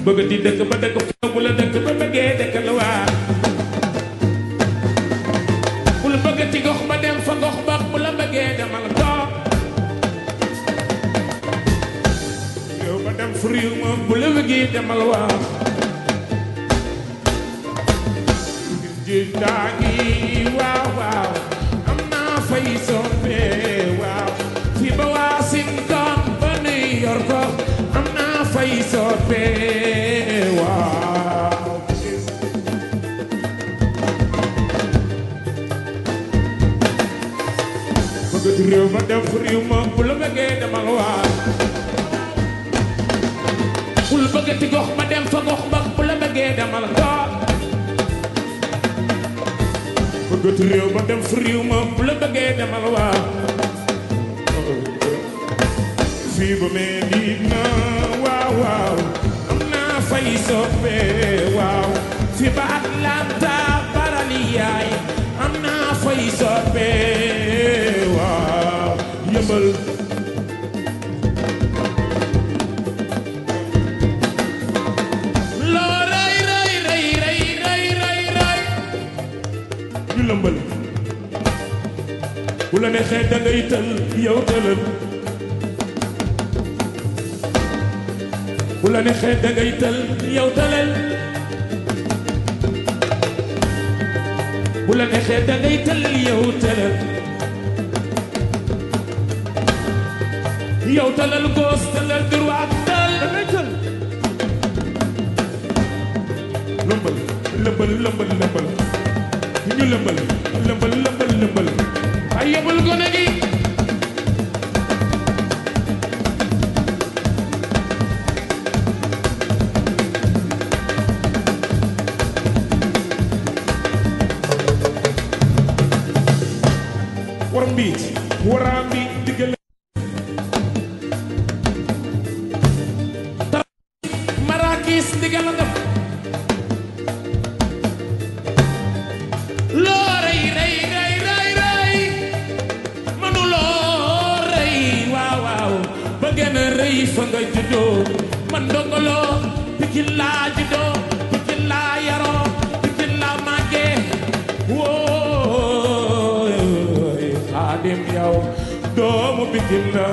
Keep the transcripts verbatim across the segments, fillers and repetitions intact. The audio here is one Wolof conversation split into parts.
bëgg di dëkk ba dëkk fa bu la dëkk ba bëggee dëkk la waa bul bëgg ci gox ba dem fa gox ba bu la bëggee demal toog yow ba dem fu réew ma bu la bëggee demal waa gis géej daa ngi waaw waaw am naa fay soppee waaw fi ba Washington ba New York am naa fay soppee waaw bëgg réew ma dem fu réew ma bu la bëggee demal waa bul bëgg ci gox ma dem fa gox ba bu la bëggee demal toog bëgg réew ma dem fu réew ma bu la bëggee demal waa fii ba Medina waaw waaw am naa fay soppee waaw fii ba Atlanta barali yaay am naa fay soppee waaw yëmbal loo rëy rëy rëy rëy rëy rëy rëy ñu lëmbal bu la neexee da ngay tël yow tëlal bu la neexee da ngay tël yow tëlal bu la neexee da ngay tël yow tëlal yow tëlal gauche tëlal droite tël da ngay tël lëmbal lëmbal lëmbal lëmbal ñu lëmbal lëmbal lëmbal lëmbal ay yóbbul gone gi waram bi waram bi diggal marakis diggal la def loo rëy rëy rëy rëy rëy manu loo rëy waaw waaw ba gën a rëy fa nga juddoo man ndongoloo Pikine laa juddoo Pikine laa yaroo Pikine laa màggee woo Xaadim yow doomu Pikine la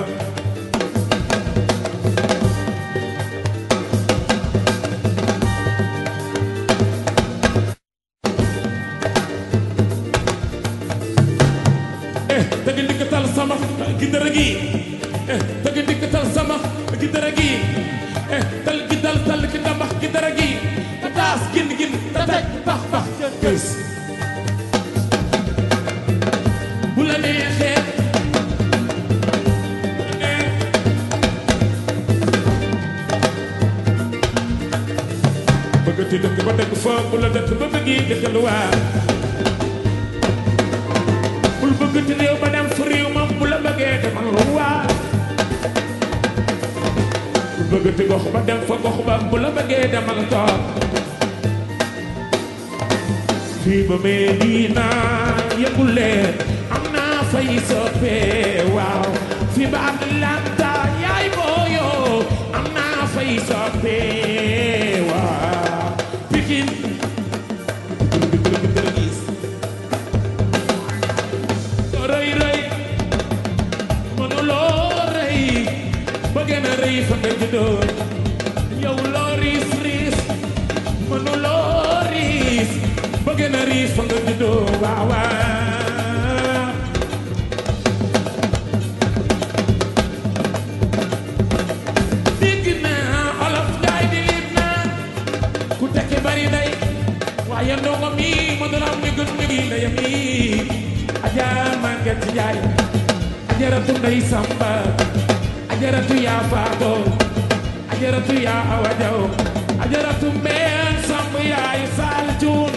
eh dëgg ndikkatal sama gindara gi eh dëgg ndikkatal sama gindara gi eh tal gi dal tal ki ndambax gindara gi ta taas gin gin ta taj bax bax gës bu la neexee bëggati dëkk ba dëkk fa bu la dëkk ba bëggi dëkkal waa bul bëggati réew ba dem fu réew ma bu la bëggee demal waa bul bëggati gox ba dem fa gox ba bu la bëggee demal toog fii ba Medina yëgul leen am naa fay soppee waaw fii ba Atlanta yaay booyo am naa fay soppee waaw Pikine rëy rëy mënuloo rëy ba gën a rëy fa nga juddoo yow loo riis riis mënuloo riis ba gën a riis fa nga juddoo waaw waaw dégg naa olof gaay di lim naa ku tekki bari day waaye ndongo mi mënul am ni gën mi ngi ndeyam yi Aja Maguette Ndiaye ajaratu Ndey Samba ajaratu yaa Faado ajaratu yaa Awa Jaw ajaratu Mbeen Samb yaay Faal Cuun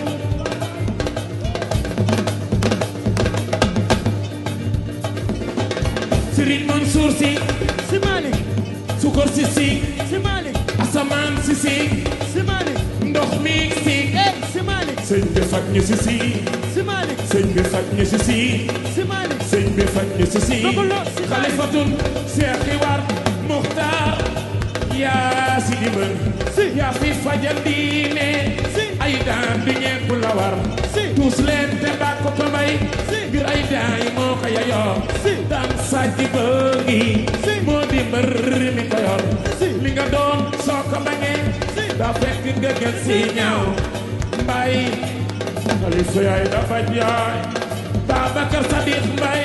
Sëriñ Mansuur Si Si Malik Sukor Si Si Si Malik Asamaan Si Si Si Malik ndox mi si Si Malik sëñ bi faj ñu si si Si Malik sëñ bi faj ñu si si Si Malik sëñ bi faj ñu si si xalifatul Seex Iwar Muxtaar yaa si dimbal yaa fi fajal diine ay daan bi ñepp la war tuus leen te bàkk ko mbay ngir ay daay moo ko yayoo daan sàcc bëggi moo di mbër mi ko yor li nga doon soo ko bañee daa fekk nga gën si ñaaw mbay xalifa yaay dafa jaay Babacar Sadiq Mbay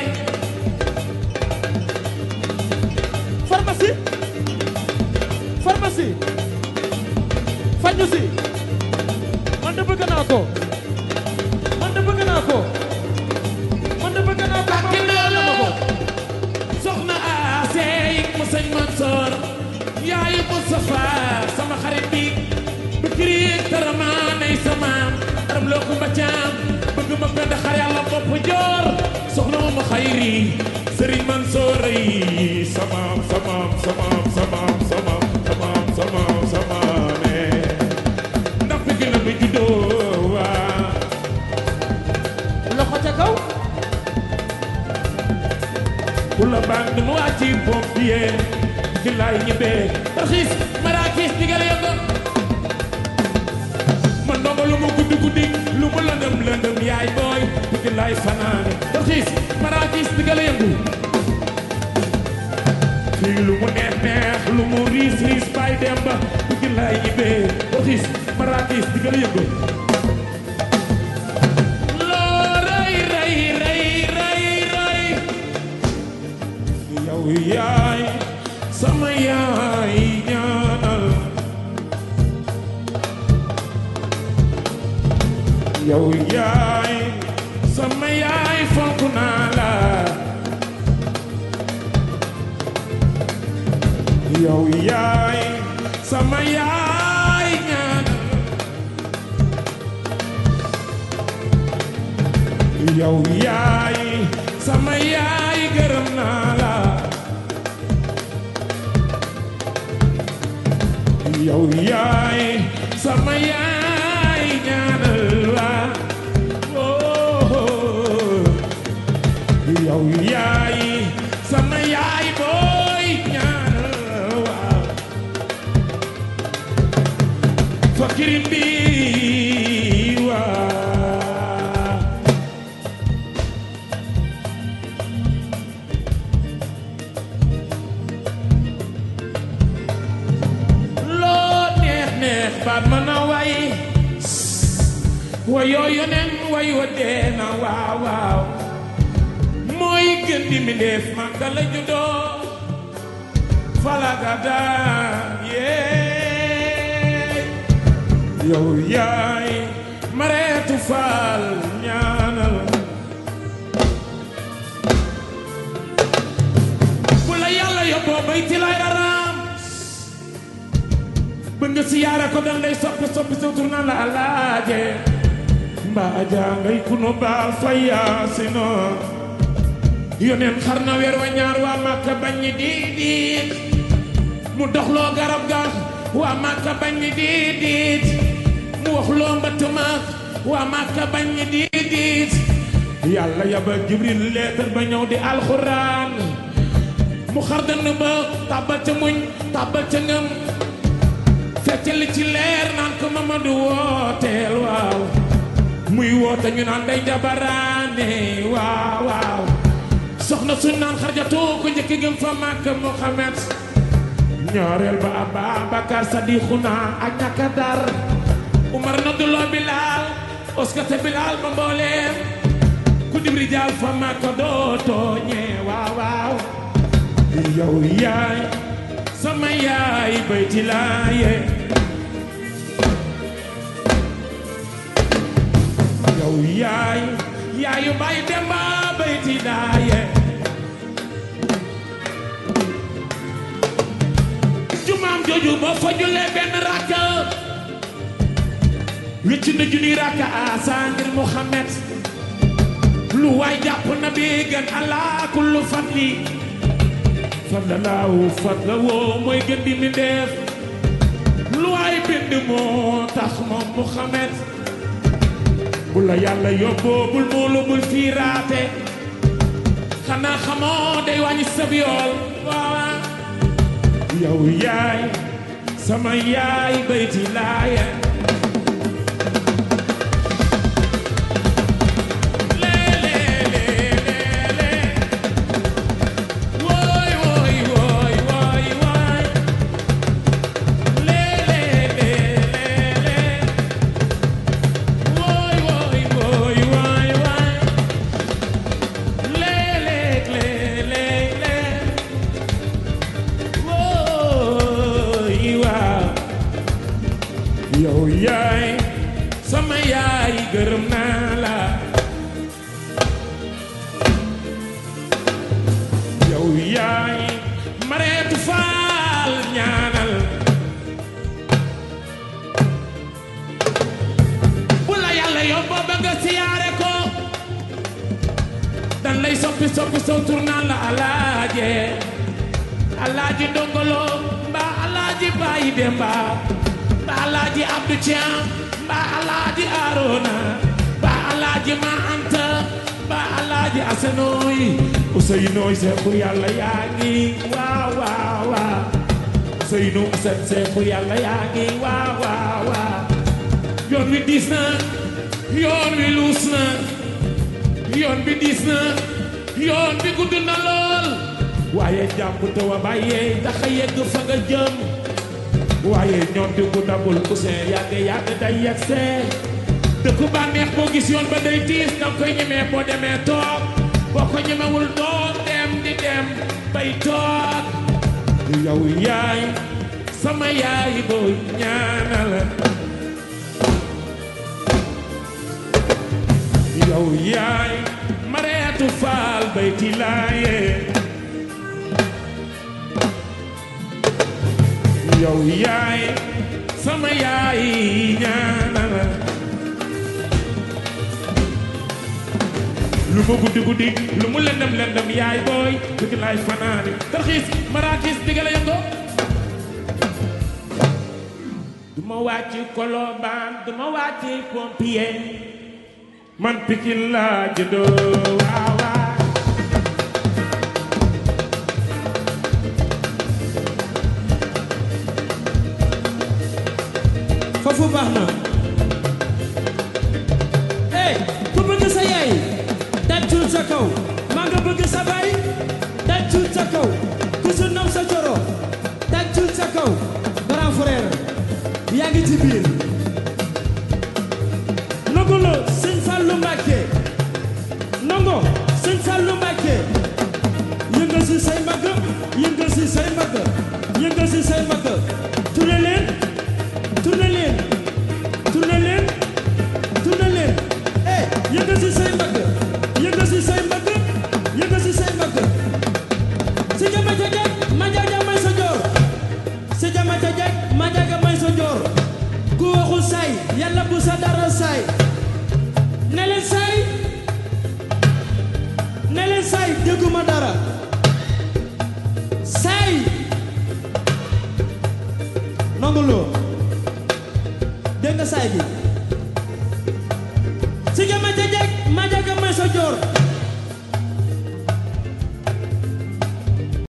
pharmacie pharmacie faju si man de bëgg naa ko man de bëgg naa ko man de bëgg naa ko ma ko soxna Asey mu sëñ Mansoor yaay Mustafa sama xarit bi bikiri taramaanay sama aram loo ko mbacaam bëgg ma pend xar yàlla bopp joor soxna ma xayri Sëriñ Mansoor yi samaam samaam samaam samaam samaam samaam samaam samaame ndax fi gën a bi juddoo waa loxo ca kaw ku la band mu wàcci pompier ci laay ñibbee tarxiis maraakis digal yënga man ndongo lu mu guddi guddi lu mu lëndëm lëndëm yaay booy ci laay fanaane tarxiis maraakis digal yëngu fii lu mu neex neex lu mu riis riis bay dem ba ci laay ñibbee tarxiis maraakis digal yëngu loo rey rey rey rey rey yow yaay sama yaay ñaanal yow yaay sama yaay fonk naa la yow yaay sama yaay ñaanal yow yaay sama yaay gërëm naa la yow yaay sama yaay ñaanal la oh yow yaay sama yaay booy ñaanal waaw fakirin bi waaw baat ma na way wayoo yonen way wa dee na waaw waaw mooy gën di mi def Makka la juddoo falaga daan yee yow yaay Mareetu Faal ñaanal bu la yàlla yóbboo bayti lay araam bëgg siyaara ko dal day soppi soppi sawtur na la alaaje mbaa jangay kuno baal fayaasino yoneen xar na weer wa ñaar waa Makka bañ ñi diit mu doxloo garab ga waa Makka bañ ñi diit mu waxloo mbatt ma waa Makka bañ ñi diit yàlla yabal Jibril leetar ba ñëw di alxuraan mu xar dënn ba tàbbal ca muñ tàbbal ca ngëm feccali ci leer naan ko Mamadu wooteel waaw muy woote ñu naan day jabaraane waaw waaw soxna suñ naan Xarjatu ko njëkk gëm fa Makka Muhammad ñaareel ba Ababakar Sadiquna ak ñaka dar Umar noduloo Bilaal oskate Bilaal ba mbooleem ku dib rijaal fa Makka doo tooñee waaw waaw yow yaay sama yaay bayti laaye yow yaay yaayu bay demba bayti laaye jumaam jooju boo fa julee benn rakka wicc na junni rakka asa ngir Muhammad lu waay jàpp na bi gën Allah kullu fadli fadlalaahu fadla woo mooy gën di mi def lu waay bind moo tax moom Muhammad bu la yàlla yóbboo bul muulu bul fiiraate xanaa xamoo day wàññi sab yool waaw yow yaay sama yaay bayti laaya yow yaay sama yaay gërëm naa la yow yaay Mareetu Faal ñaanal bu la yàlla yóbbu ba nga siyaare ko dan lay soppi soppi sow tur naan la alaaje alaaji Ndongolo mbaa alaaji Baay Demba ba alaaji Abdou Thiam ba alaaji Arona ba alaaji Ma Anta ba alaaji Asenooy Ousseynou Seexu Yàlla yaa ngi waaw waaw waaw Ousseynou Asen Seexu Yàlla yaa ngi waaw waaw waaw yoon wi diis na yoon wi luus na yoon bi diis na yoon bi gudd na lool waaye jàmm te wa bàyyee tax a yegg fa nga jëm waaye ñoom di ko dagul Ousseyn yàgg yàgg day yegg see dëkku bànneex boo gis yoon ba day tiis danga koy ñemee boo demee toog boo ko ñemewul doog dem di dem bay toog yow yaay sama yaay boo ñaanal yow yaay Mareetu Faal bayti laaye yow yaay sama yaay ñaanal lu mu guddi guddi lu mu lëndëm lëndëm yaay booy dëgg laay fanaani tarxiis maraakis digga la yëngo du ma wàcc Colobane du ma wàcc Pompier man Pikine laa juddoo waaw waaw foofu baax na eh ku bëgg sa yaay tàccul sa kaw maa nga bëgg sa baay tàccul sa kaw ku su nam sa coro tàccul sa kaw grand frère yaa ngi ci biir Ndongo Lo Sëñ Fallu Mbàkke Ndongo Sëñ Fallu Mbàkke yëngal si say mbagg yëngal si say mbagg yëngal si say mbagg tourné leen tourné leen tourné leen tourné leen eh yëngal si say mbagg yëngal si say mbagg yëngal si say mbagg si jama ca jag ma jaaga may sa joor si jama ca jag ma jaaga may sa joor ku waxul say yàlla bu sa dara say ne leen say ne leen say dégguma dara say Ndongo Lo dégg nga say gi